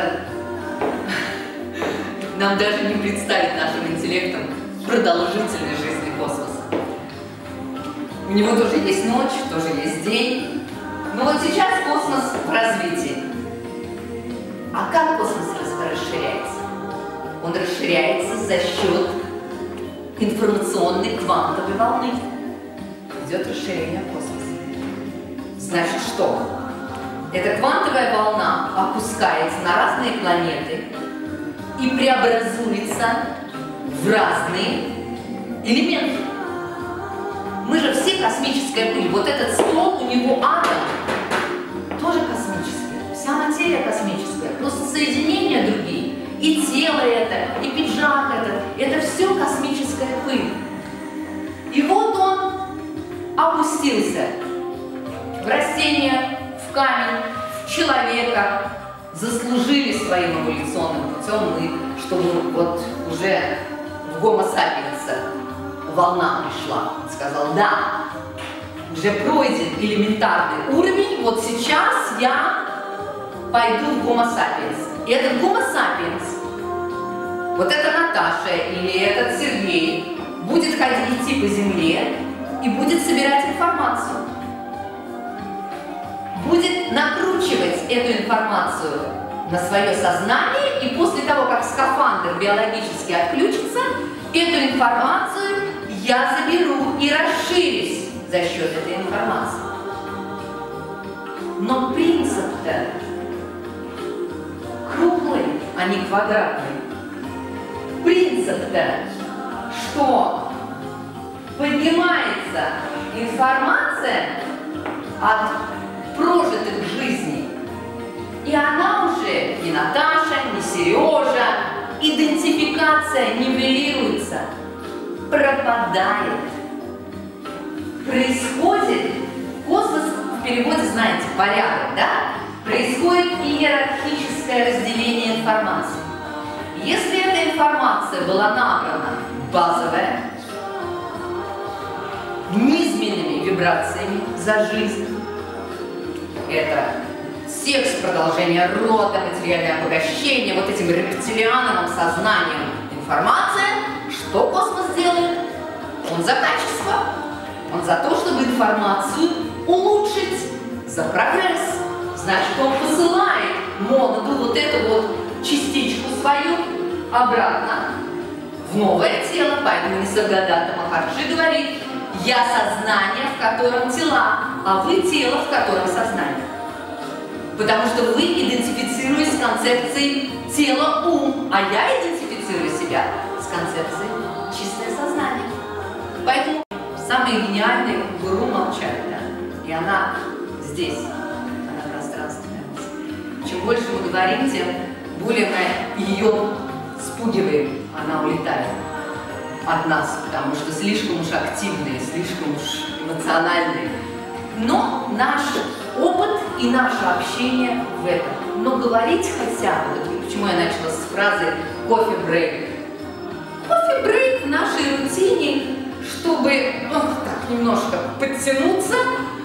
нам даже не представить нашим интеллектом продолжительной жизни космоса. У него тоже есть ночь, тоже есть день. Но вот сейчас космос в развитии. А как космос расширяется? Он расширяется за счет информационной квантовой волны. идет расширение космоса. Значит, что? Эта квантовая волна опускается на разные планеты и преобразуется в разные элементы. Мы же все космическая пыль. Вот этот стол, у него атом тоже космический. Вся материя космическая. Просто соединения другие. И тело это, и пиджак этот. Это все космическая пыль. И вот он опустился в растение, в камень, в человека. Заслужили своим эволюционным путем мы, чтобы вот уже в Homo sapiens волна пришла. Сказал, да, уже пройден элементарный уровень, вот сейчас я пойду в Homo sapiens. И этот Homo sapiens, вот эта Наташа или этот Сергей, будет ходить, идти по земле и будет собирать информацию. Будет накручивать эту информацию на свое сознание, и после того, как скафандр биологически отключится, эту информацию я заберу и расширюсь за счет этой информации. Но принцип-то круглый, а не квадратный. Принцип-то, что поднимается информация от прожитых жизней, и она уже не Наташа, не Сережа, идентификация нивелируется, пропадает. Происходит, космос в переводе, знаете, порядок, да? Происходит иерархическое разделение информации. Если эта информация была набрана базовая, низменными вибрациями за жизнь, это секс, продолжение рода, материальное обогащение, вот этим рептилиановым сознанием информация, что космос делает? Он за качество, он за то, чтобы информацию улучшить, за прогресс. Значит, он посылает моноду, вот эту вот частичку свою, обратно в новое тело. Поэтому Нисаргадата Махарши говорит, я сознание, в котором тела, а вы тело, в котором сознание. Потому что вы идентифицируетесь с концепцией тело-ум, а я идентифицирую себя с концепцией чистое сознание. Поэтому самые гениальные гуру молчат, да? И она здесь, она пространственная мысль. Чем больше мы говорим, тем более мы ее спугиваем, она улетает от нас, потому что слишком уж активные, слишком уж эмоциональные. Но наш опыт и наше общение в этом. Но говорить хотя бы, вот почему я начала с фразы кофе-брейк. Кофе-брейк в нашей рутине, чтобы ну, так немножко подтянуться,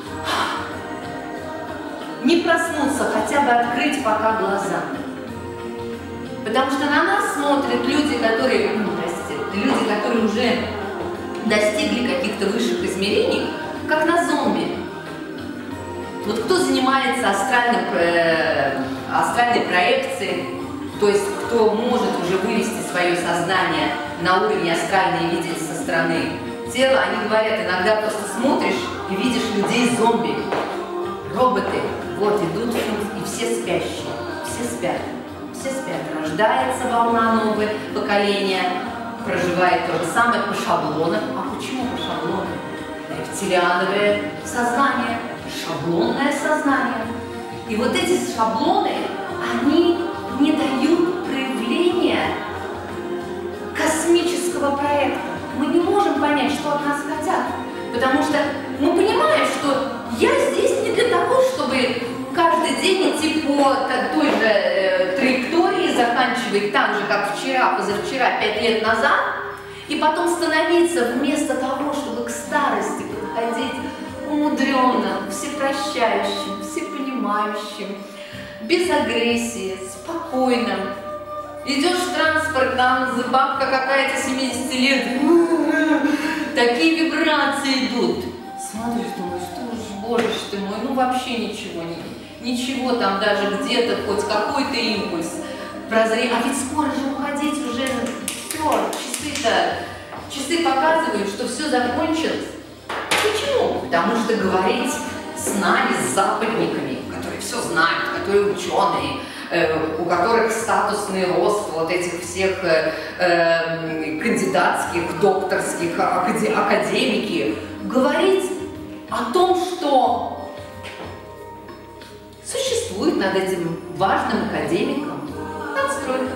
не проснуться, хотя бы открыть пока глаза. Потому что на нас смотрят люди, которые, ну, простите, люди, которые уже достигли каких-то высших измерений, как на зомби. Вот кто занимается астральным, э, астральной проекцией, то есть кто может уже вывести свое сознание на уровень астральный и видеть со стороны тела, они говорят, иногда просто смотришь и видишь людей-зомби, роботы, вот идут и все спящие, все спят, все спят, рождается волна новое поколение, проживает то же самое по шаблонам. А почему по шаблонам? Рептилиановое сознание, шаблонное сознание. И вот эти шаблоны, они не дают проявления космического проекта. Мы не можем понять, что от нас хотят. Потому что мы понимаем, что я здесь не для того, чтобы каждый день идти по той же э, траектории, заканчивать так же, как вчера, позавчера, пять лет назад, и потом становиться вместо того, чтобы к старости подходить умудренным, всепрощающим, всепонимающим, без агрессии, спокойным. Идешь в транспорт, там бабка какая-то семидесяти лет, такие вибрации идут. Смотришь, думаешь, что ж, боже ж ты мой, ну вообще ничего, ничего там даже где-то, хоть какой-то импульс прозрение. А ведь скоро же уходить уже, все, часы-то, часы показывают, что все закончилось. Почему? Потому что говорить с нами, с западниками, которые все знают, которые ученые, э, у которых статусный рост вот этих всех э, э, кандидатских, докторских, акаде, академики, говорить о том, что существует над этим важным академиком надстройка.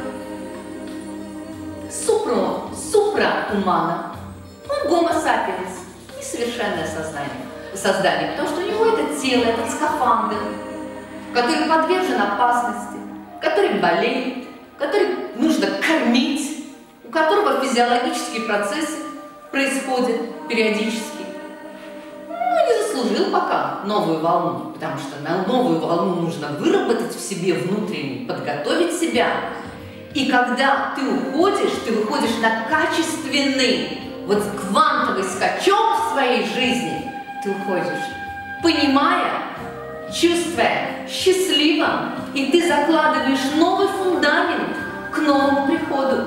Супра, супра-умана. Он гомо сапиенс, несовершенное сознание, создание, потому что у него это тело, этот скафандр, который подвержен опасности, который болеет, который нужно кормить, у которого физиологические процессы происходят периодически. Ну, не заслужил пока новую волну, потому что на новую волну нужно выработать в себе внутренне, подготовить себя. И когда ты уходишь, ты выходишь на качественный, вот квантовый скачок в своей жизни, ты уходишь, понимая, чувствуя, счастливым, и ты закладываешь новый фундамент к новому приходу.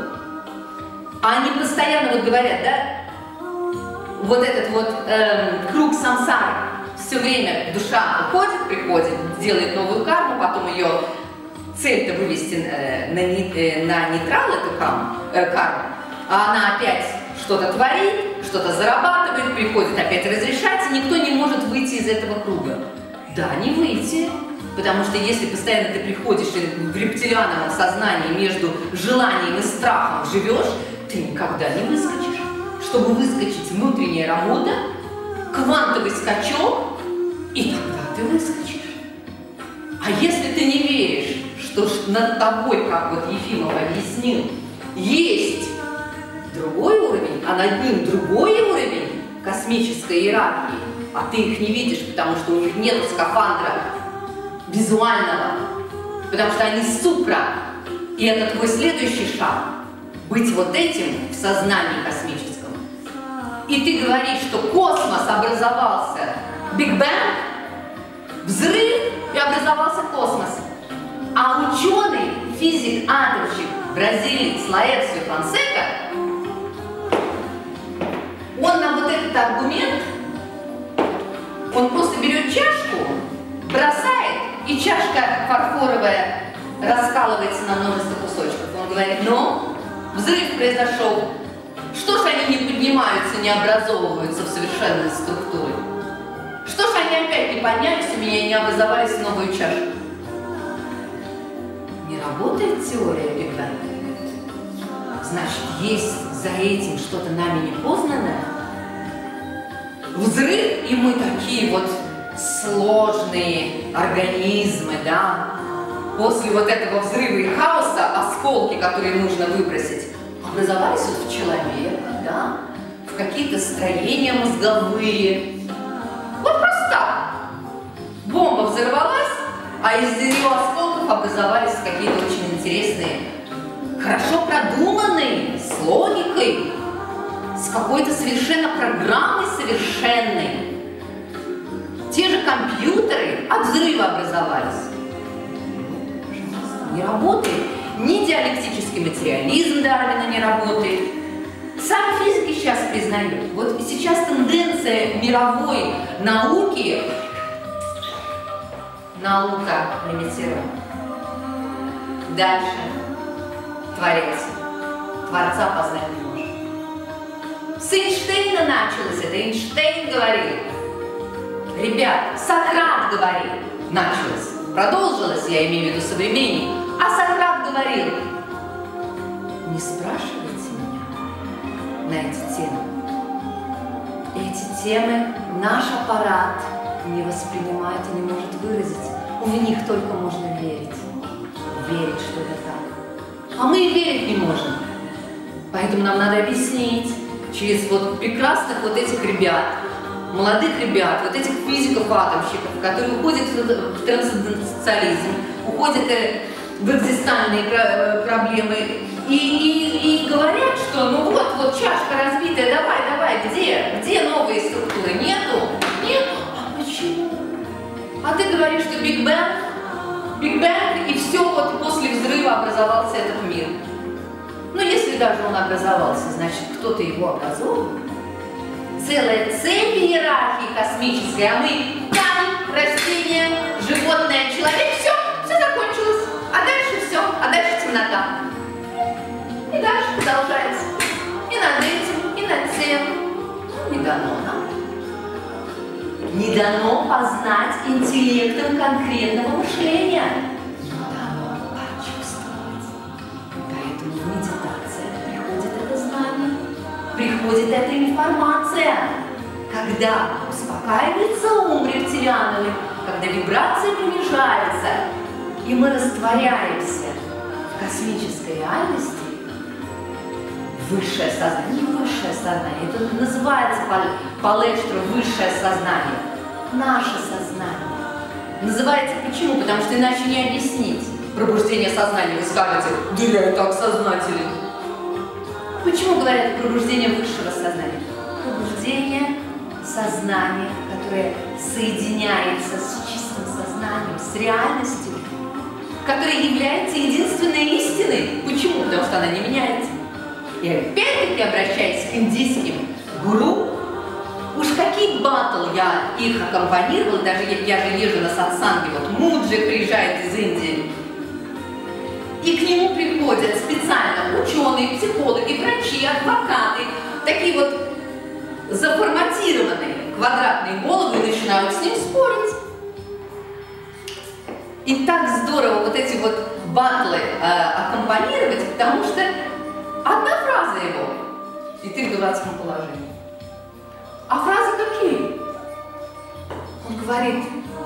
А они постоянно вот говорят, да, вот этот вот э, круг сансары, все время душа уходит, приходит, делает новую карму, потом ее цель-то вывести э, на, э, на нейтрал эту карму, э, карму, а она опять что-то творит, что-то зарабатывает, приходит опять разрешать, и никто не может выйти из этого круга. Да, не выйти, потому что если постоянно ты приходишь и в рептилиановом сознании между желанием и страхом живешь, ты никогда не выскочишь. Чтобы выскочить, внутренняя работа, квантовый скачок, и тогда ты выскочишь. А если ты не веришь, что над тобой, как вот Ефимов объяснил, есть другой уровень, а над ним другой уровень космической иерархии, а ты их не видишь, потому что у них нет скафандра визуального, потому что они супра, и это твой следующий шаг, быть вот этим в сознании космическом. И ты говоришь, что космос образовался, Биг Бэнг, взрыв, и образовался космос. А ученый, физик, атомщик, бразилец Лаэрсио Фонсека, он на вот этот аргумент, он просто берет чашку, бросает, и чашка фарфоровая раскалывается на множество кусочков. Он говорит, ну, взрыв произошел. Что ж они не поднимаются, не образовываются в совершенной структуре? Что ж они опять не поднялись у меня и не образовались в новую чашку? Не работает теория Биг Бэнга? Значит, есть за этим что-то нами непознанное? Взрыв, и мы такие вот сложные организмы, да? После вот этого взрыва и хаоса, осколки, которые нужно выбросить, образовались вот в человека, да? В какие-то строения мозговые. Вот просто так. Бомба взорвалась, а из ее осколков образовались какие-то очень интересные, хорошо продуманные, с логикой, с какой-то совершенно программой совершенной. Те же компьютеры от взрыва образовались. Не работает. Ни диалектический материализм Дарвина не работает. Сами физики сейчас признают. Вот сейчас тенденция мировой науки, наука лимитирована. Дальше Творец. Творца познать не может. С Эйнштейна началось это. Эйнштейн говорил. Ребят, Сократ говорил. Началось. Продолжилось, я имею в виду современник. А Сократ говорил, не спрашивайте меня на эти темы. Эти темы наш аппарат не воспринимает и не может выразить. В них только можно верить. Верить, что это так. А мы и верить не можем. Поэтому нам надо объяснить через вот прекрасных вот этих ребят, молодых ребят, вот этих физиков-атомщиков, которые уходят в трансцендентализм, уходят в экзистенциальные проблемы и, и, и говорят, что ну вот, вот чашка разбитая, давай, давай, где? Где новые структуры? Нету? Нету? А почему? А ты говоришь, что Биг Бэнг, Биг Бэнг, и все, вот после взрыва образовался этот мир. Но если даже он образовался, значит, кто-то его образовывал. целая цепь иерархии космической, а мы камень, растение, животное, человек, все, все закончилось. А дальше все, а дальше темнота. И дальше продолжается. И над этим, и над тем. Не дано нам. Не дано познать интеллектом конкретного мышления. Но дано почувствовать. Поэтому в медитации приходит это знание, приходит эта информация. Когда успокаивается ум рептилиановый, когда вибрации понижаются, и мы растворяемся в космической реальности, высшее сознание, не высшее сознание, это называется палештра высшее сознание, наше сознание. Называется почему? Потому что иначе не объяснить. Пробуждение сознания, вы скажете, да я и так сознателен. Почему говорят пробуждение высшего сознания? Пробуждение сознания, которое соединяется с чистым сознанием, с реальностью, которая является единственной истиной. Почему? Потому что она не меняется. И опять-таки, обращаясь к индийским гуру, уж какие батл я их аккомпанировала, даже я, я же езжу на сатсанги, вот Муджи приезжает из Индии, и к нему приходят специально ученые, психологи, врачи, адвокаты, такие вот заформатированные квадратные головы, и начинают с ним спорить. И так здорово вот эти вот батлы э, аккомпанировать, потому что одна фраза его, и ты в дурацком положении. А фразы какие? Он говорит,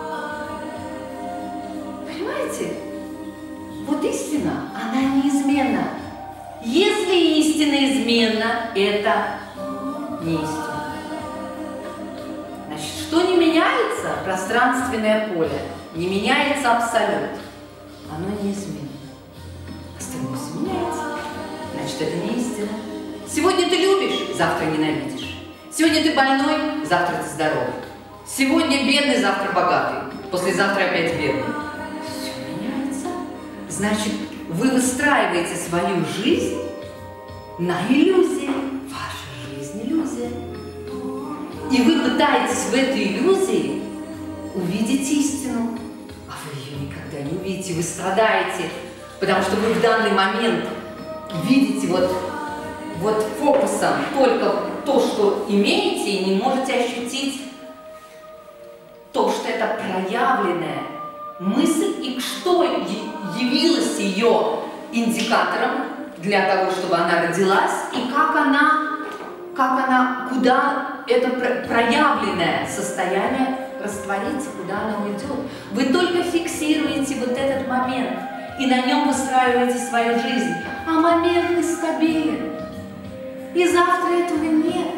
понимаете, вот истина, она неизменна. Если истина изменна, это не истина. Значит, что не меняется? Пространственное поле. Не меняется абсолют. Оно неизменно. Остальное все меняется. Значит, это не истина. Сегодня ты любишь, завтра ненавидишь. Сегодня ты больной, завтра ты здоровый. Сегодня бедный, завтра богатый. Послезавтра опять бедный. Все меняется. Значит, вы выстраиваете свою жизнь на иллюзии. Ваша жизнь иллюзия. И вы пытаетесь в этой иллюзии увидеть истину, а вы ее никогда не увидите, вы страдаете, потому что вы в данный момент видите вот, вот фокусом только то, что имеете, и не можете ощутить то, что это проявленная мысль, и что явилось ее индикатором для того, чтобы она родилась, и как она, как она, куда это проявленное состояние растворится, куда оно уйдет. Вы только фиксируете вот этот момент и на нем выстраиваете свою жизнь. А момент нестабилен. И завтра этого нет.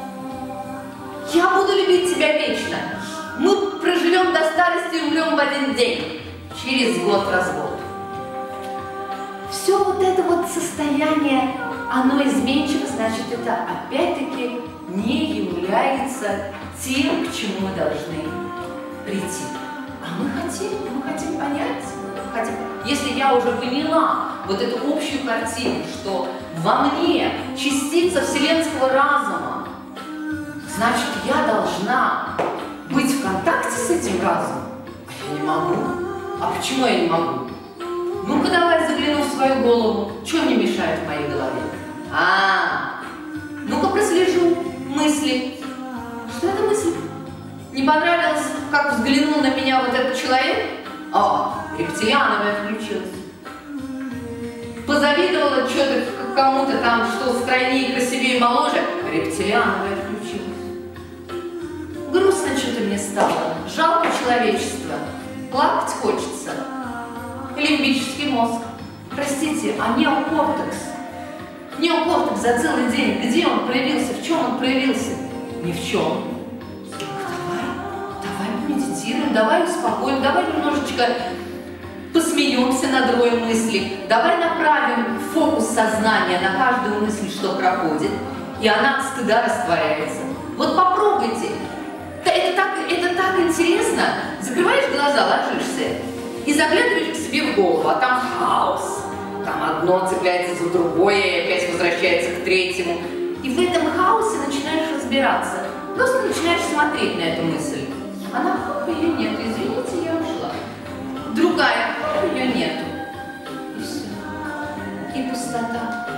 Я буду любить тебя вечно. Мы проживем до старости и умрем в один день. Через год развод. Все вот это вот состояние, оно изменчиво, значит, это опять-таки не является тем, к чему мы должны прийти. А мы хотим, мы хотим понять, мы хотим. Если я уже поняла вот эту общую картину, что во мне частица вселенского разума, значит, я должна быть в контакте с этим разумом. А я не могу. А почему я не могу? Ну-ка давай загляну в свою голову. Что мне мешает в моей голове? А, ну-ка прослежу мысли. Что это мысль? Не понравилось, как взглянул на меня вот этот человек? О, рептилиановая включилась. Позавидовала что-то кому-то там, что стройнее, красивее, моложе. Рептилиановая включилась. Грустно что-то мне стало. Жалко человечество. Плакать хочется. Лимбический мозг. Простите, а неокортекс? Неокортекс за целый день. Где он проявился? В чем он проявился? Ни в чем. Давай, давай помедитируем, давай успокоим, давай немножечко посмеемся над роем мыслей, давай направим фокус сознания на каждую мысль, что проходит, и она от стыда растворяется. Вот попробуйте. Это так, это так интересно. Закрываешь глаза, ложишься и заглядываешь к себе в голову, а там хаос. Там одно цепляется за другое и опять возвращается к третьему. И в этом хаосе начинаешь разбираться. Просто начинаешь смотреть на эту мысль. Она, хоп, ее нет, извините, я ушла. Другая, хоп, ее нету. И все. И пустота.